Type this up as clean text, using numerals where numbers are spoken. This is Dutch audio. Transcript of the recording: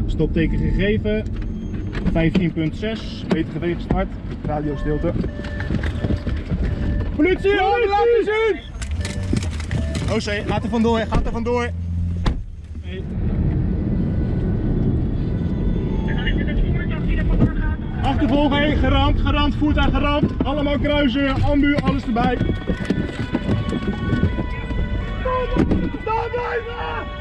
Stopteken gegeven. 15.6 meter gewegen start. Radio stilte. Politie, laten zien! OC, gaat er vandoor, gaat er vandoor. Hey. Achtervolging, geramd, voertuig geramd. Allemaal kruisen, ambu, alles erbij. Staan blijven!